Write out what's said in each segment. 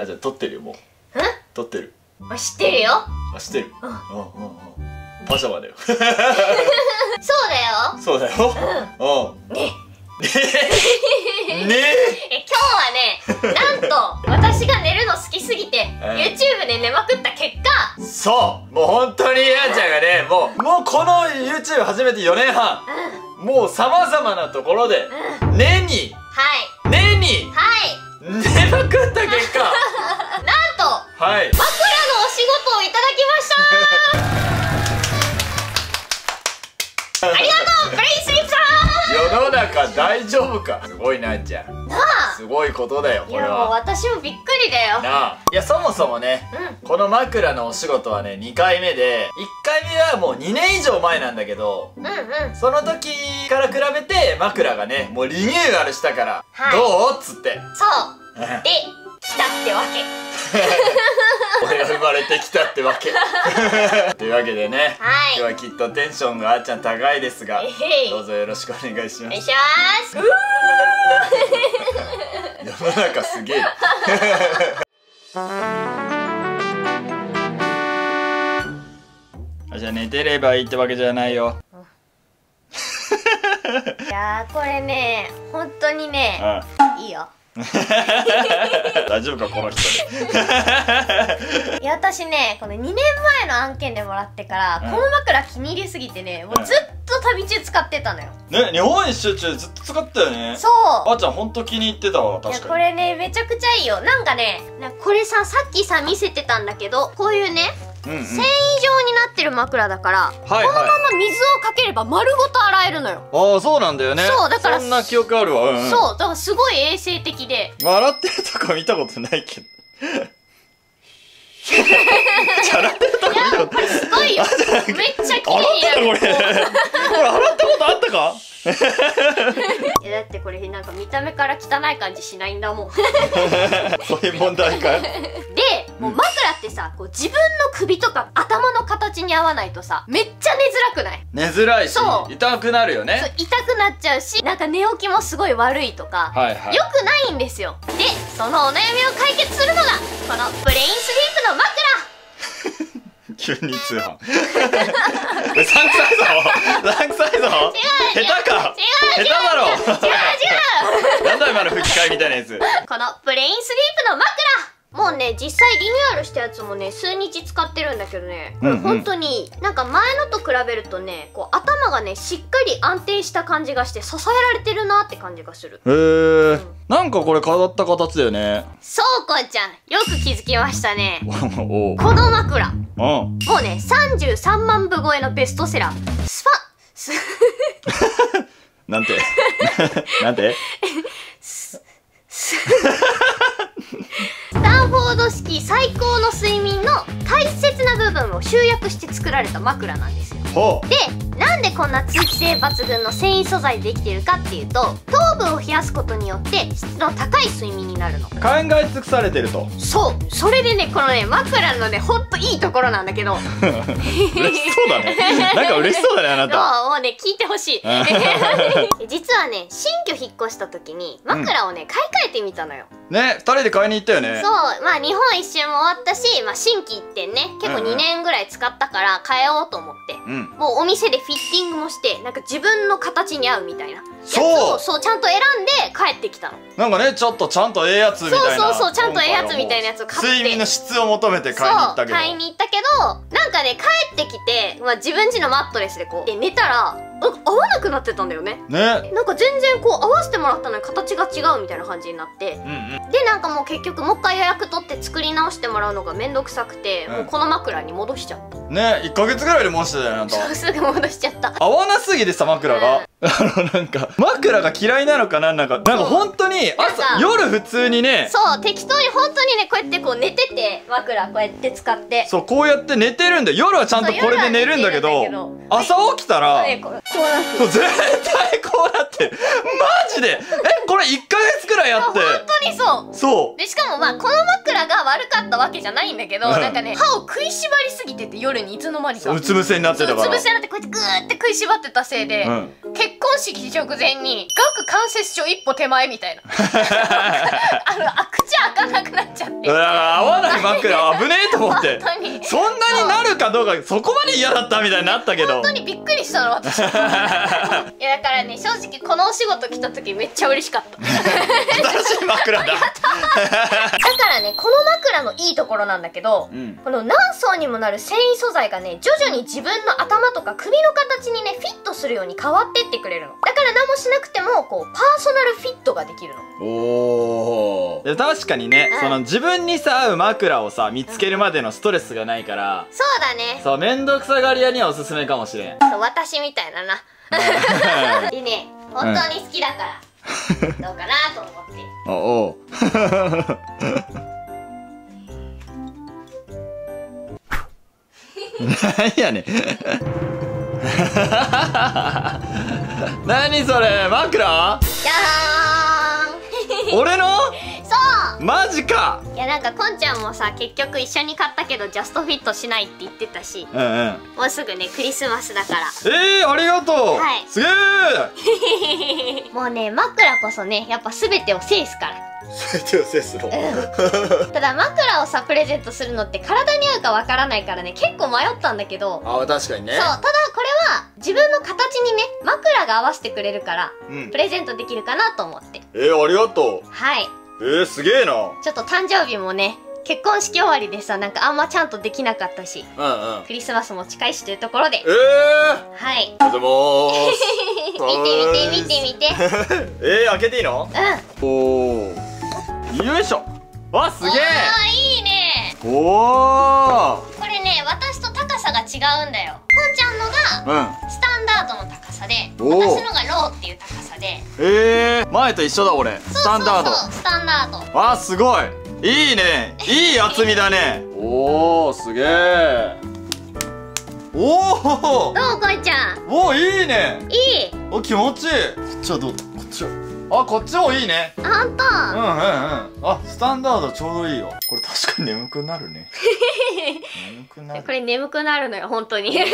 じゃあ撮ってるよ、もう。撮ってる。 知ってるよ。 あ、知ってる。パジャマだよ。 そうだよ。 そうだよ。ね。ね今日はね、なんと私が寝るの好きすぎて YouTube で寝まくった結果、 そう、もう本当にやーちゃんがね、もうこの YouTube 始めて4年半、もうさまざまなところで寝に寝まくった結果、 なんとはい、 枕のお仕事をいただきました。ありがとうブレイスリープさん。 世の中大丈夫か。すごいなーちゃん。 なあ、 すごいことだよこれは。 いやもう私もびっくりだよ。 なあ、いやそもそもね、この枕のお仕事はね2回目で、1回目はもう2年以上前なんだけど、その時から比べて枕がねもうリニューアルしたから、どうっつって。 そうで来たってわけ。 俺が生まれてきたってわけ。というわけでね、今日はきっとテンションがあーちゃん高いですが、どうぞよろしくお願いします。 お願いします。 世の中すげえ。じゃあ寝てればいいってわけじゃないよ。 いやーこれね本当にね、いいよ。 大丈夫かこの人。 いや私ねこの2年前の案件でもらってから、この枕気に入りすぎてね、もうずっと旅中使ってたのよ。 ね、日本一周中ずっと使ったよね。 そう、 あーちゃんほんと気に入ってたわ。確かに。 いやこれねめちゃくちゃいいよ。なんかね、これさっきさ見せてたんだけど、こういうね繊維状になってる枕だから、このまま水をかければ丸ごと洗えるのよ。 ああそうなんだよね。そうだから、そんな記憶あるわ。 そうだからすごい衛生的で。 洗ってるとこ見たことないけど。洗ってるとこ見たこと。 これすごいよ。めっちゃ綺麗になる。 これ洗ったことあったか。 いやだってこれなんか見た目から汚い感じしないんだもん。 そういう問題か。 でもう枕ってさ、こう自分の首とか頭の形に合わないとさめっちゃ寝づらくない？ 寝づらいし痛くなるよね。 そう痛くなっちゃうし、なんか寝起きもすごい悪いとか、よくないんですよ。でそのお悩みを解決するのがこのブレインスリープの枕。 急に通販。うさんくさいぞ。うさんくさいぞ。下手か。下手だろ。 違う。 なんだ今の吹き替えみたいなやつ。 このブレインスリープの枕、もうね実際リニューアルしたやつもね数日使ってるんだけどね、これ本当になんか前のと比べるとね、こう頭がねしっかり安定した感じがして支えられてるなって感じがする。 なんかこれ変わった形だよね。 そうこんちゃんよく気づきましたね。こおの枕もうね33万部超えのベストセラーなんてなんてスタンフォード式最高の睡眠の大切な部分を集約して作られた枕なんですよ。でなんでこんな通気性抜群の繊維素材でできてるかっていうと、頭部を冷やすことによって質の高い睡眠になるの。 考え尽くされてると。 そう、それでねこのね枕のねほんといいところなんだけど。 嬉しそうだね。なんか嬉しそうだねあなた。 もうね聞いてほしい。実はね新居引っ越した時に枕をね買い替えてみたのよ。 ね、2人で買いに行ったよね。 そう、まあ日本一周も終わったし、まあ新規一点ね結構2年ぐらい使ったから変えようと思って、もうお店でフィッティングもしてなんか自分の形に合うみたいなやつをそうちゃんと選んで帰ってきたの。 なんかねちょっとちゃんとええやつみたいな。 そうちゃんとええやつみたいなやつを買って睡眠の質を求めて買いに行ったけど。 買いに行ったけどなんかね帰ってきて、まあ、自分家のマットレスでこうで寝たら合わなくなってたんだよね。なんか全然こう合わせてもらったのに形が違うみたいな感じになって、でなんかもう結局もう一回予約取って作り直してもらうのがめんどくさくて、もうこの枕に戻しちゃったね。 1ヶ月ぐらいで戻してたよあんた。 すぐ戻しちゃった。 合わなすぎてさ枕が、なんか枕が嫌いなのかなんか本当に夜普通にね、 そう適当に本当にねこうやってこう寝てて枕こうやって使って、 そうこうやって寝てるんで、夜はちゃんとこれで寝るんだけど、朝起きたらこうなって絶対こうなってる。マジでこれ1ヶ月くらいやって。 本当にそうでしかもまあこの枕枕が悪かったわけじゃないんだけど、なんかね歯を食いしばりすぎてて、夜にいつの間にかうつ伏せになってたから、 うつ伏せになってこうやってグーって食いしばってたせいで、結婚式直前に顎関節症一歩手前みたいな口開かなくなっちゃって、 合わない枕危ねえと思って本当にそんなになるかどうか、そこまで嫌だったみたいになったけど、 本当にびっくりしたの私いやだからね、正直このお仕事来た時めっちゃ嬉しかった新しい枕だだからね、この枕のいいところなんだけど、この何層にもなる繊維素材がね、徐々に自分の頭とか首の形にねフィットするように変わってってくれるの。だから何もしなくてもこうパーソナルフィットができるの。 おー、確かにね、その自分にさ合う枕をさ見つけるまでのストレスがないから、 そうだね、 そう、めんどくさがり屋にはおすすめかもしれん。 そう、私みたいだなでね、本当に好きだから、どうかなと思って。 おうなんやねん何それ、枕？ じゃーん俺の？ そうマジか。 いや、なんかこんちゃんもさ、結局一緒に買ったけどジャストフィットしないって言ってたし、もうすぐねクリスマスだから。 ありがとう。 はい、 すげえもうね、枕こそね、やっぱ全てを制すから。 全てを制すのただ枕をさプレゼントするのって体に合うかわからないからね、結構迷ったんだけど、 確かにね。 そう、ただこれは自分の形にね枕が合わせてくれるから、プレゼントできるかなと思って。 ありがとう。 はい、 すげえな。 ちょっと誕生日もね、結婚式終わりでさ、なんかあんまちゃんとできなかったし、クリスマスも近いしというところで、はい、 でも見て見て開けていいの？おお、よいしょ。わ、すげえ。 いいね。 おお、 これね、私と高さが違うんだよ。こんちゃんのがスタンダードの高さで、私のがローっていう高さで。前と一緒だ俺。スタンダード。スタンダード。 わ、すごい。いいね。いい厚みだね。おお、すげえ。おお。 どう、こいちゃん。 おお、いいね。 いい。 お、気持ちいい。こっちはどうだ。こっちは。こっちもいいね。 ほんと。 スタンダードちょうどいいよ。これ確かに眠くなるね。眠くなる。 これ眠くなるのよ、本当に。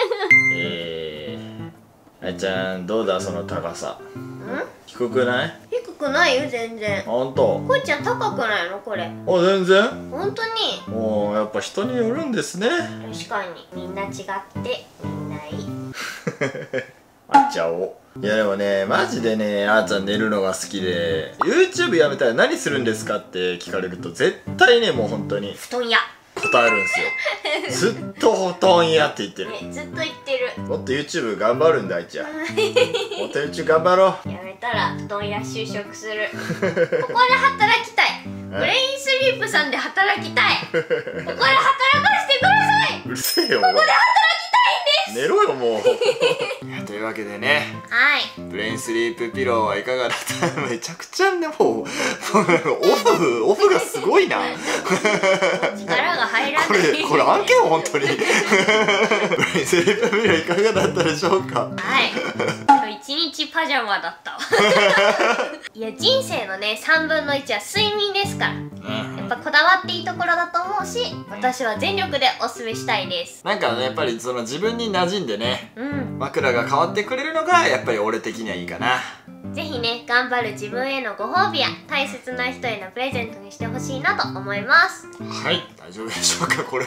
あいちゃん、どうだその高さ。低くない？ 低くないよ、全然。 ほんと？ こいちゃん高くないのこれ？ 全然。 ほんとに。 もうやっぱ人によるんですね。 確かに、みんな違ってみんないい。 あっちゃお。いやでもね、マジでね、あーちゃん寝るのが好きで YouTube やめたら何するんですかって聞かれると絶対ね、もう本当に布団屋答えるんですよ。ずっと布団屋って言ってる、 ね、ずっと言ってる。 もっと YouTube 頑張るんだあいちゃん。もっと YouTube 頑張ろう。 やめたら布団屋就職する。ここで働きたい。ブレインスリープさんで働きたい。ここで働かせてください。 うるせえよ。 ここで働きたいんです。 寝ろよもう。というわけでね、 はい、 ブレインスリープピローはいかがだった？めちゃくちゃね、もうオフがすごいな。 力が入らない。 これ案件本当に。ブレインスリープピローいかがだったでしょうか？ はい。一日パジャマだったわ。いや、人生のね3分の1は睡眠ですから、やっぱこだわっていいところだと思うし、私は全力でおすすめしたいです。なんかね、やっぱりその自分に馴染んでね、枕が変わってくれるのがやっぱり俺的にはいいかな。ぜひね、頑張る自分へのご褒美や大切な人へのプレゼントにしてほしいなと思います。はい、大丈夫でしょうかこれ。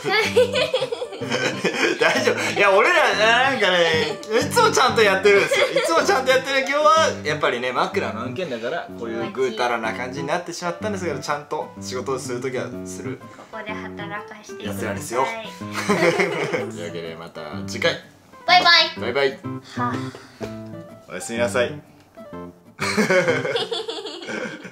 大丈夫。いや、俺らなんかね、いつもちゃんとやってるんですよ。いつもちゃんとやってる。今日はやっぱりね、枕の案件だからこういうぐうたらな感じになってしまったんですけど、ちゃんと仕事をするときはする。ここで働かしてください。やつらですよ。というわけでまた次回。バイバイ。バイバイ。おやすみなさい。